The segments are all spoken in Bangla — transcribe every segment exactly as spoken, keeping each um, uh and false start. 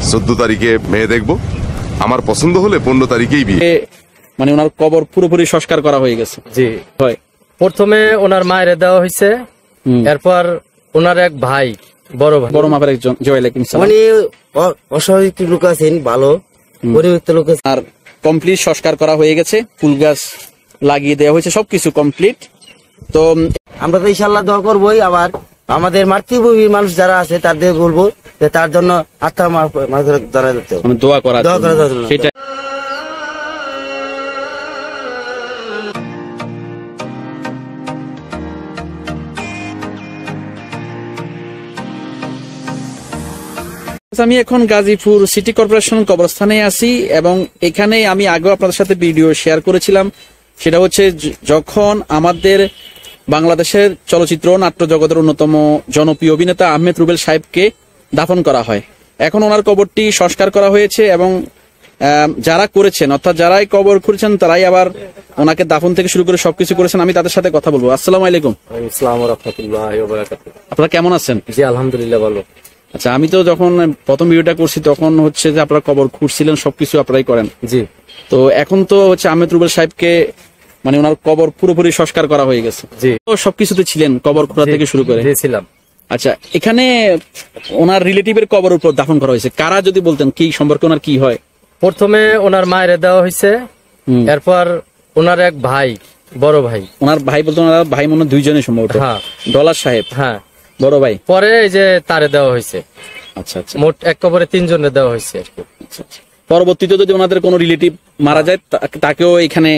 চোদ্দ তারিখে মেয়ে দেখবো, আমার পছন্দ হলে পনেরো তারিখেই বিয়ে। মানে ওনার কবর পুরোপুরি সংস্কার করা হয়ে গেছে। জি হয়। প্রথমে ওনার মায়ের দেওয়া হয়েছে, এরপর ওনার এক ভাই, বড় ভাই, বড় মাপের একজন জয়ালেকুম সালাম, মানে অস্বাভাবিক লোক আছেন, ভালো পরিবর্তন লোক আছেন। আর কমপ্লিট সংস্কার করা হয়ে গেছে, ফুল গাছ লাগিয়ে দেওয়া হয়েছে, সবকিছু কমপ্লিট। তো আমরা তো ইনশাল্লাহ দোয়া করবোই। আবার আমাদের মাতৃভূমির মানুষ যারা আছে তাদের বলবো যে তার জন্য আত্মা ধরা দিতে হবে, দোয়া করা দোয়া করা সেটা। আমি এখন গাজীপুর সিটি কর্পোরেশন কবরস্থানে আছি এবং এখানে আমি আগেও আপনাদের সাথে ভিডিও শেয়ার করেছিলাম। সেটা হচ্ছে যখন আমাদের বাংলাদেশের চলচ্চিত্র নাট্য জগতের অন্যতম জনপ্রিয় অভিনেতা আহমেদ রুবেল সাহেবকে দাফন করা হয়। এখন ওনার কবরটি সংস্কার করা হয়েছে এবং যারা করেছেন, অর্থাৎ যারাই কবর খুঁড়েছেন তারাই আবার ওনাকে দাফন থেকে শুরু করে সবকিছু করেছেন। আমি তাদের সাথে কথা বলবো। আসসালামু আলাইকুম। আসসালামু রাহমাতুল্লাহি ওয়া বারাকাতুহু। আপনারা কেমন আছেন? জি আলহামদুলিল্লাহ ভালো। আচ্ছা, আমি তো যখন প্রথম ভিডিওটা করছি তখন হচ্ছে যে আপনারা কবর খুঁড়ছিলেন, সবকিছু আপনারাই করেন। জি। তো এখন তো হচ্ছে আহমেদ রুবেল সাহেবকে মানে ওনার কবর পুরোপুরি সংস্কার করা হয়ে গেছে। জি। তো সবকিছুতে ছিলেন, কবর খোঁড়া থেকে শুরু করে? জি ছিলাম। আচ্ছা, এখানে ওনার রিলেটিভের কবর উপর দাফন করা হয়েছে, কারা যদি বলতেন কি সম্পর্কে, ওনার কি হয়? প্রথমে ওনার মায়ের দেওয়া হয়েছে, এরপর ওনার এক ভাই, বড় ভাই। ওনার ভাই বলতে ওনার ভাই মনে হয় দুইজনের সম্ভবত। হ্যাঁ। ডলার সাহেব। হ্যাঁ বড় ভাই। পরে এই যে তারে দেওয়া হয়েছে। আচ্ছা আচ্ছা। মোট এক কবরে তিনজনের দেওয়া হয়েছে আর কি। আচ্ছা আচ্ছা। পরবর্তীতে যদি ওনাদের কোনো রিলেটিভ মারা যায় তাকেও এখানে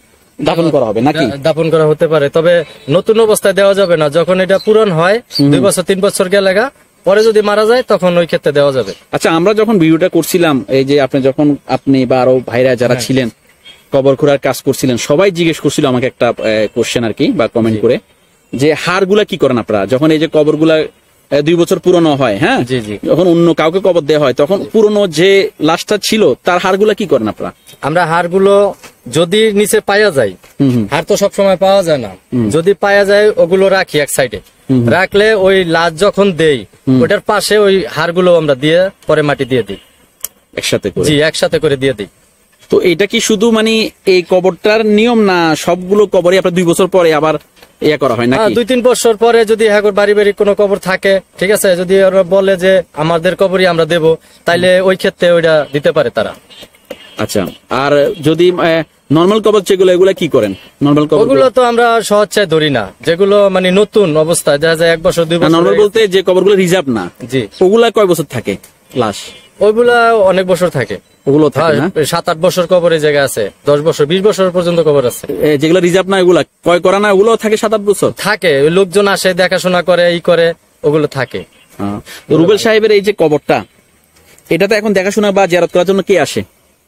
দাফন করা হবে নাকি? দাফন করা হতে পারে, তবে নতুন অবস্থায় দেওয়া যাবে না। যখন এটা পূরণ হয় দুই বছর তিন বছর গেলেগা, পরে যদি মারা যায় তখন ওই ক্ষেত্রে দেওয়া যাবে। আচ্ছা, আমরা যখন ভিডিওটা করছিলাম, এই যে আপনি যখন আপনি বা আরো ভাইরা যারা ছিলেন কবর খোঁড়ার কাজ করছিলেন, সবাই জিজ্ঞেস করছিল আমাকে একটা কোশ্চেন আর কি, বা কমেন্ট করে, যে হাড়গুলা কি করেন আপনারা যখন এই যে কবরগুলা দুই বছর পুরনো হয়? হ্যাঁ, যখন অন্য কাউকে কবর দেওয়া হয় তখন পুরনো যে লাশটা ছিল তার হাড়গুলা কি করেন আপনারা? আমরা হাড়গুলো যদি নিচে পাওয়া যায়, হাড় তো সবসময় পাওয়া যায় না, যদি পাওয়া যায় ওগুলো রাখি এক সাইডে, রাখলে ওই লাশ যখন দেই ওটার পাশে ওই হাড়গুলো আমরা দিয়ে পরে মাটি দিয়ে দিই একসাথে করে। জি, একসাথে করে দিয়ে দিই। তো এটা কি শুধু মানে এই কবরটার নিয়ম, না সবগুলো কবরই আপনার দুই বছর পরে আবার ইয়া করা হয় নাকি? দুই তিন বছর পরে যদি হ্যাঁ বাড়ি বাড়ি কোনো কবর থাকে, ঠিক আছে, যদি ওরা বলে যে আমাদের কবরই আমরা দেব, তাইলে ওই ক্ষেত্রে ওইটা দিতে পারে তারা। আচ্ছা, আর যদি নরমাল কবর যেগুলো, এগুলা কি করেন? নরমাল কবর ওগুলো তো আমরা সহজে ধরি না, যেগুলো মানে নতুন অবস্থায় দেখা যায় এক বছর দুই বছর। নরমাল বলতে যে কবরগুলো রিজার্ভ না, জি, ওগুলা কয় বছর থাকে লাশ? ওইগুলা অনেক বছর থাকে। ওগুলো থাকে না? সাত আট বছর কবরের জায়গা আছে, দশ বছর বিশ বছর পর্যন্ত কবর আছে। যেগুলো রিজার্ভ না, ওগুলা কয় করা না, ওগুলো থাকে সাত আট বছর থাকে। লোকজন আসে, দেখাশোনা করে, ই করে, ওগুলো থাকে। রুবেল সাহেবের এই যে কবরটা, এটাতে এখন দেখাশোনা বা জিয়ারত করার জন্য কে আসে?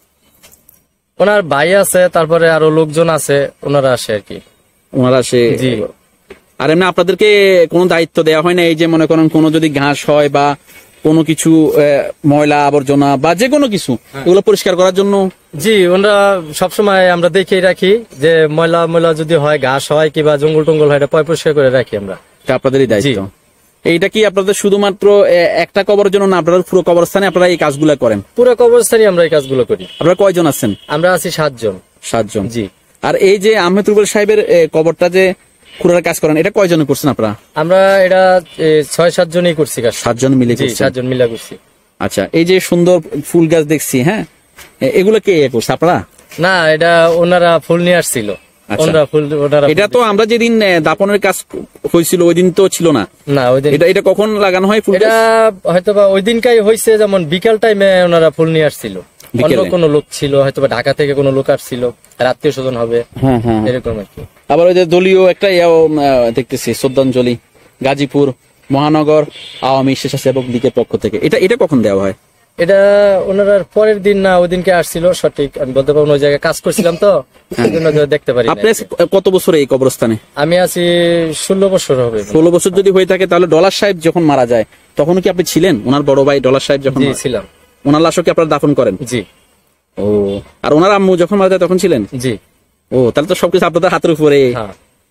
ওনার ভাই আছে, তারপরে আরো লোকজন আছে, ওনারা আসে আর কি। ওনারা আসে। জি। আর এমনি আপনাদেরকে কোনো দায়িত্ব দেওয়া হয় না, এই যে মনে করেন কোনো যদি ঘাস হয় বা কোনো কিছু ময়লা আবর্জনা বা যে কোনো কিছু, এগুলো পরিষ্কার করার জন্য? জি, ওনারা সবসময় আমরা দেখে রাখি যে ময়লা ময়লা যদি হয়, ঘাস হয় কিংবা জঙ্গল টঙ্গল হয়, এটা পরিষ্কার করে রাখি আমরা। আপনাদেরই দায়িত্ব। এইটা কি আপনাদের শুধুমাত্র একটা কবরের জন্য না, আপনারা পুরো কবরস্থানে আপনারা এই কাজগুলো করেন? পুরো কবরস্থানে আমরা এই কাজগুলো করি। আপনারা কয়জন আছেন? আমরা আছি সাতজন। সাতজন। জি। আর এই যে আহমেদ রুবেল সাহেবের কবরটা যে খুঁড়ার কাজ করেন, এটা কয়জনে করছেন আপনারা? আমরা এটা ছয় সাত জনই করছি কাজ। সাতজন মিলে? সাতজন মিলে করছি। আচ্ছা, এই যে সুন্দর ফুল গাছ দেখছি, হ্যাঁ, এগুলো কে করছে আপনারা? না, এটা ওনারা ফুল নিয়ে আসছিল। এটা তো আমরা যেদিন দাপনের কাজ হয়েছিল ওই দিন তো ছিল না। না, ওই দিন। এটা এটা কখন লাগানো হয়? এটা হয়তো বা ওই দিনকাই হয়েছে, যেমন বিকাল টাইমে ওনারা ফুল নিয়ে আসছিল। অন্য কোনো লোক ছিল, হয়তো ঢাকা থেকে কোনো লোক আসছিল, আত্মীয় স্বজন হবে, এরকম আর কি। আবার ওই যে দলীয় একটা ইয়াও দেখতেছি, শ্রদ্ধাঞ্জলি গাজীপুর মহানগর আওয়ামী স্বেচ্ছাসেবক লীগের পক্ষ থেকে। এটা এটা কখন দেওয়া হয়? এটা ওনারা পরের দিন না ওই দিনকে আসছিল, সঠিক আমি বলতে পারবো, ওই জায়গায় কাজ করছিলাম তো দেখতে পারি। আপনি কত বছর এই কবরস্থানে? আমি আছি ষোলো বছর হবে। ষোলো বছর যদি হয়ে থাকে তাহলে ডলার সাহেব যখন মারা যায় তখন কি আপনি ছিলেন? ওনার বড় ভাই ডলার সাহেব যখন? ছিলাম। ওনার লাশও কি আপনারা দাফন করেন? জি। ও, আর ওনার আম্মু যখন মারা যায় তখন ছিলেন? জি। ও, তাহলে তো সবকিছু আপনাদের হাতের উপরে।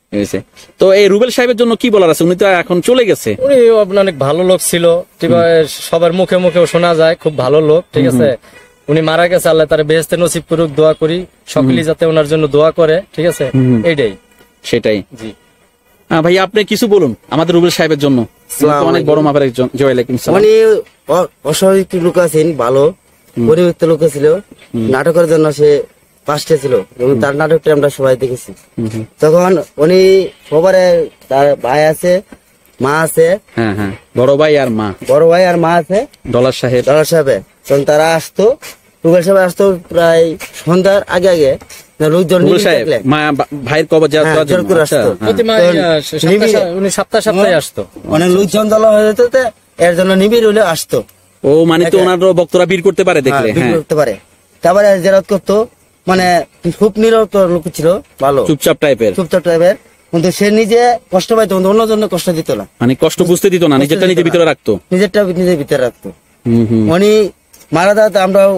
হয়েছে। তো এই রুবেল সাহেবের জন্য কি বলার আছে? উনি তো এখন চলে গেছে। উনি অনেক ভালো লোক ছিল, ঠিক আছে, সবার মুখে মুখেও শোনা যায় খুব ভালো লোক, ঠিক আছে। উনি মারা গেছে, আল্লাহ তার বেহেশতে নসিব করুক, দোয়া করি সকলেই যাতে ওনার জন্য দোয়া করে, ঠিক আছে, এইটাই। সেটাই। জি হ্যাঁ ভাই, আপনি কিছু বলুন আমাদের রুবেল সাহেবের জন্য। অনেক বড় মাপের একজন। জি ওয়ালাইকুম সালাম। উনি অ- অস্বাভাবিক লোক আছেন, ভালো পরিবর্তিত লোক ছিল। নাটকের জন্য সে পাঁচটা ছিল এবং তার নাটকটা আমরা সবাই দেখেছি। তখন উনি সবারে, তার ভাই আছে, মা আছে, হ্যাঁ হ্যাঁ, বড় ভাই আর মা, বড় ভাই আর মা আছে, ডলার সাহেব। ডলার সাহেবে। তখন তারা আসতো, রুবেল সাহেব আসতো প্রায় সন্ধ্যার আগে আগে। লোকজন রুবেল নিবিড় সাহেব থাকলে মা বা- ভাইয়ের কবর জিয়ারত হ্যাঁ, করার জন্য। জিয়ারত করে আচ্ছা, আসতো। হ্যাঁ। প্রতি মাসে, তো আহ, সপ্তাহে- নিবিড়- উনি সপ্তাহে সপ্তাহে আসতো। অনেক লোকজন দলা হয়ে যেত, তো এর জন্য নিবিড় হলে আসতো। ও মানে তো ওনার বক্তরা ভিড় করতে পারে দেখলে। হ্যাঁ, বিক্রি হ্যাঁ, করতে পারে। তারপরে জেরাত করতো, মানে খুব নিরত লোক ছিল, ভালো চুপচাপ টাইপের। চুপচাপ টাইপের। কিন্তু সে নিজে কষ্ট পাইতো, কিন্তু অন্য জন্য কষ্ট দিত না, মানে কষ্ট বুঝতে দিত না, নিজেরটা নিজের ভিতরে রাখতো। নিজেরটা নিজের ভিতরে রাখতো। হুম হুম, উনি মারা যাওয়াতে আমরাও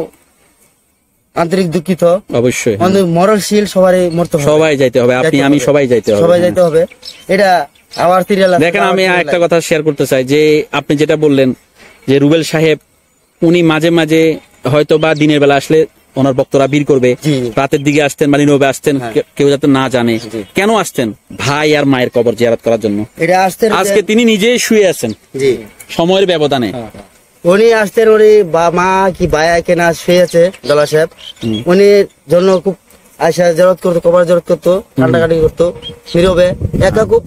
আন্তরিক দুঃখিত। অবশ্যই। হ্যাঁ। আমাদের মরণশীল সবারই মরতে হবে, সবাই যাইতে হবে, আপনি যাইতে আমি হবে। সবাই যাইতে হবে। সবাই হ্যাঁ। যাইতে হবে। এটা আবার সিরিয়াল। দেখেন, আমি একটা কথা শেয়ার করতে চাই যে আপনি যেটা বললেন যে রুবেল সাহেব উনি মাঝে মাঝে হয়তো বা দিনের বেলা আসলে ওনার বক্তরা ভিড় করবে, জি। রাতের দিকে আসতেন বা নীরবে আসতেন, হ্যাঁ। কে- কেউ যাতে না জানে। জি। কেন আসতেন? ভাই আর মায়ের কবর জিয়ারত করার জন্য। এটা আসতে আজকে তিনি নিজেই শুয়ে আছেন জি, সময়ের ব্যবধানে। উনি আসতেন, উনি বা মা কি ভাইয়া কেনা শুয়ে আছে দলা সাহেব, উনি জন্য খুব আয়সা জরত করতো, কবার জরত করতো, কান্নাকাটি করতো, নীরবে একা খুব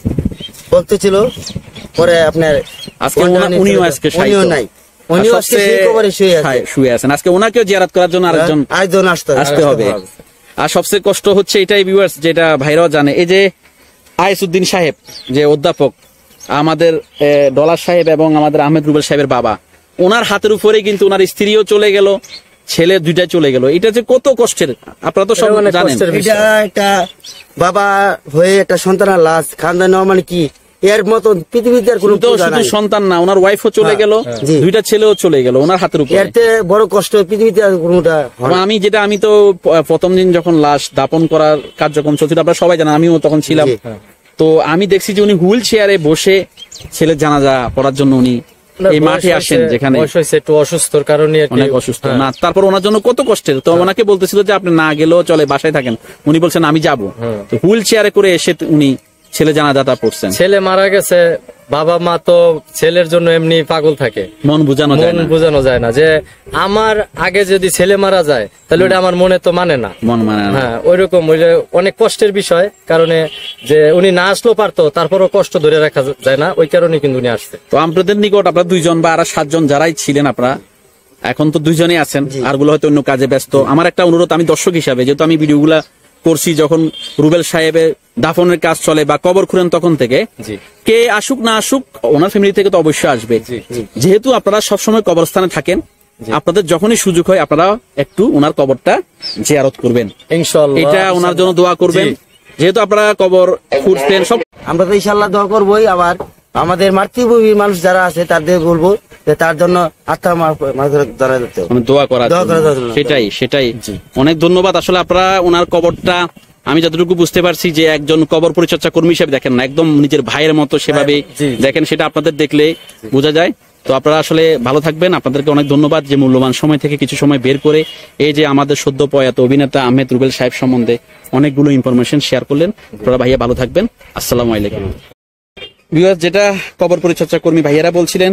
ভক্ত ছিল। পরে আপনার আজকে ওনা- উনিও আজকে উনিও শায়িত। নাই, উনিও আর আজকে সবচেয়ে সেই কবরে শুয়ে আছে। শায়- শুয়ে আছেন। আজকে ওনাকেও জিয়ারত করার জন্য আরেকজন আরেকজন আসতে আসতে হবে। আর সবচেয়ে কষ্ট হচ্ছে এটাই ভিউয়ার্স, যেটা ভাইরাও জানে, এই যে আইসুদ্দিন সাহেব যে অধ্যাপক, আমাদের এ, ডলার সাহেব এবং আমাদের আহমেদ রুবেল সাহেবের বাবা, ওনার হাতের উপরে কিন্তু ওনার স্ত্রীও চলে গেল, ছেলে দুইটা চলে গেল। এটা যে কত কষ্টের, আপনারা তো সব এটা অনেক জানেন। কষ্টের বিষয়। এটা একটা বাবা হয়ে একটা সন্তানের লাশ খান্দা নেওয়া মানে কি, এর মতো পৃথিবীতে আর কোনো শুধু পূজা শুধু নাই। সন্তান না, ওনার ওয়াইফও চলে হ্যাঁ, গেল, জি। দুইটা ছেলেও চলে গেল ওনার হাতের উপরে। এর থেকে বড় কষ্ট পৃথিবীতে আর কোনোটা হয় এবং না। আমি যেটা, আমি তো প- প্রথম দিন যখন লাশ দাপন করার কার্যক্রম চলছিল, আপনারা সবাই জানেন, আমিও তখন ছিলাম। জি। তো আমি দেখছি যে উনি হুইল চেয়ারে বসে ছেলের জানাজা পড়ার জন্য উনি এই বয়স মাঠে আসেন, হয়েছে- যেখানে বয়স হয়েছে একটু অসুস্থর কারণে আর কি। অনেক অসুস্থ হ্যাঁ। না, তারপর ওনার জন্য কত কষ্টের। তো ওনাকে বলতেছিল যে আপনি না গেলেও চলে, বাসায় থাকেন। উনি বলছেন আমি যাব। তো হুইল চেয়ারে করে এসে উনি ছেলে জানাজাটা পড়ছেন। ছেলে মারা গেছে, বাবা মা তো ছেলের জন্য এমনি পাগল থাকে, মন বুঝানো যায় মন না, বোঝানো যায় না যে আমার আগে যদি ছেলে মারা যায় তাহলে ওটা আমার মনে তো মানে না। মন মানে না। হ্যাঁ, ওইরকম ওইটা অনেক কষ্টের বিষয়, কারণে যে উনি না আসলেও পারতো, তারপরও কষ্ট ধরে রাখা যায় না, ওই কারণে কিন্তু উনি আসছে। তো আপনাদের নিকট আপনারা দুইজন বা আর সাতজন যারাই ছিলেন, আপনারা এখন তো দুইজনই আছেন, আরগুলো হয়তো অন্য কাজে ব্যস্ত। আমার একটা অনুরোধ, আমি দর্শক হিসাবে, যেহেতু আমি ভিডিওগুলা করছি যখন রুবেল সাহেবের দাফনের কাজ চলে বা কবর খুঁড়েন তখন থেকে, জি। কে আসুক না আসুক ওনার ফ্যামিলি থেকে তো অবশ্যই আসবে। জি, জি। যেহেতু আপনারা সবসময় কবরস্থানে থাকেন, আপনাদের যখনই সুযোগ হয় আপনারা একটু ওনার কবরটা জিয়ারত করবেন, ইনশাআল্লাহ এটা ওনার জন্য দোয়া করবেন। জি। যেহেতু আপনারা কবর খুঁড়ছেন সব, আমরা তো ইনশাল্লাহ দোয়া করবোই। আবার আমাদের মাতৃভূমির মানুষ যারা আছে তাদের বলবো যে তার জন্য আত্মা মাগফিরাত জানাই দিতে হবে। মানে দোয়া করার দোয়া জন্য। করার জন্য। সেটাই সেটাই অনেক ধন্যবাদ। আসলে আপনারা ওনার কবরটা, আমি যতটুকু বুঝতে পারছি যে একজন কবর পরিচর্যা কর্মী হিসেবে দেখেন না, একদম নিজের ভাইয়ের মতো সেভাবে জি, জি। দেখেন, সেটা আপনাদের দেখলে বোঝা যায়। তো আপনারা আসলে ভালো থাকবেন, আপনাদেরকে অনেক ধন্যবাদ যে মূল্যবান সময় থেকে কিছু সময় বের করে এই যে আমাদের সদ্য প্রয়াত অভিনেতা আহমেদ রুবেল সাহেব সম্বন্ধে অনেকগুলো ইনফরমেশন শেয়ার করলেন। আপনারা ভাইয়া ভালো থাকবেন, আসসালামু আলাইকুম। ভিউয়ার্স, যেটা কবর পরিচর্যা কর্মী ভাইয়ারা বলছিলেন,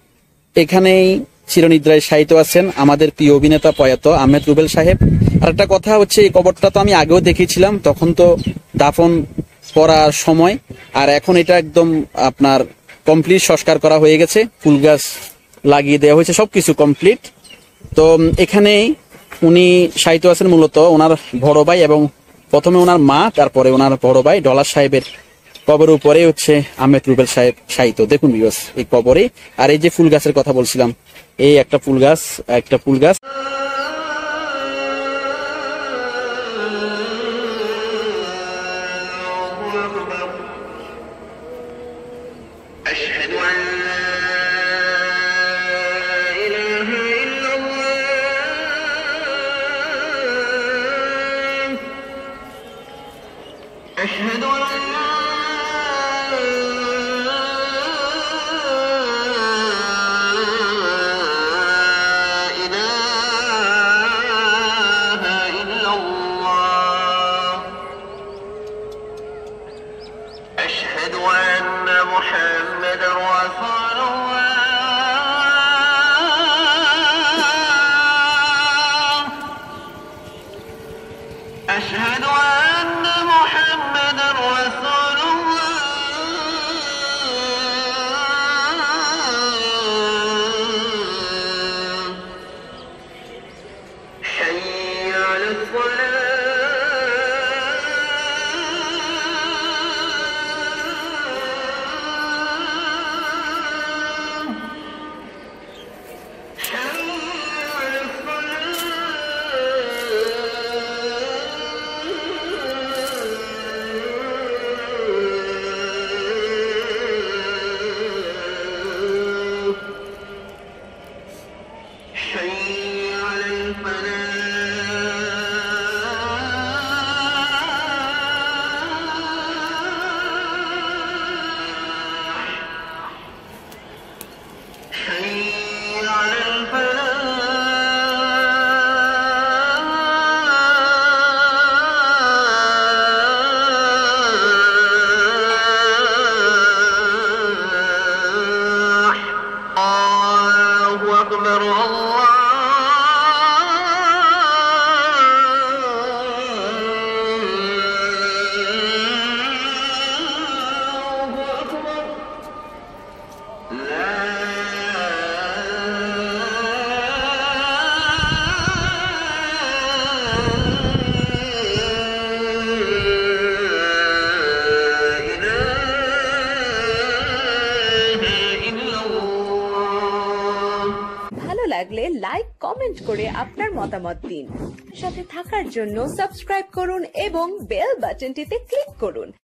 এখানেই চিরনিদ্রায় শায়িত আছেন আমাদের প্রিয় অভিনেতা প্রয়াত আহমেদ রুবেল সাহেব। আর একটা কথা হচ্ছে, এই কবরটা তো আমি আগেও দেখেছিলাম, তখন তো দাফন করার সময়, আর এখন এটা একদম আপনার কমপ্লিট সংস্কার করা হয়ে গেছে, ফুল গাছ লাগিয়ে দেওয়া হয়েছে, সবকিছু কমপ্লিট। তো উম, এখানেই উনি শায়িত আছেন মূলত ওনার বড় ভাই এবং প্রথমে ওনার মা, তারপরে ওনার বড় ভাই ডলার সাহেবের কবরের উপরে হচ্ছে আহমেদ রুবেল সাহেব শায়িত। দেখুন ভিউয়ার্স, এই কবরে। আর এই যে ফুল গাছের কথা বলছিলাম, এই একটা ফুল গাছ, একটা ফুল গাছ। أشهد أن لا إله إلا الله أشهد أن لا أكبر الله أكبر لا إله إلا الله ভালো লাগলে লাইক কমেন্ট করে আপনার মতামত দিন। সাথে থাকার জন্য সাবস্ক্রাইব করুন এবং বেল বাটনটিতে ক্লিক করুন।